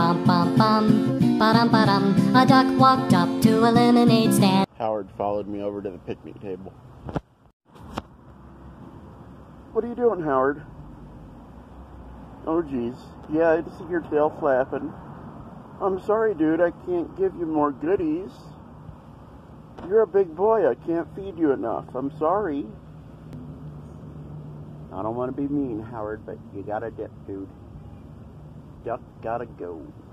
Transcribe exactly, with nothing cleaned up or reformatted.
Bum bum bum, ba-dum ba-dum. A duck walked up to a lemonade stand. Howard followed me over to the picnic table. What are you doing, Howard? Oh, geez. Yeah, I just see your tail flapping. I'm sorry, dude. I can't give you more goodies. You're a big boy. I can't feed you enough. I'm sorry. I don't want to be mean, Howard, but you gotta dip, dude. Duck gotta go.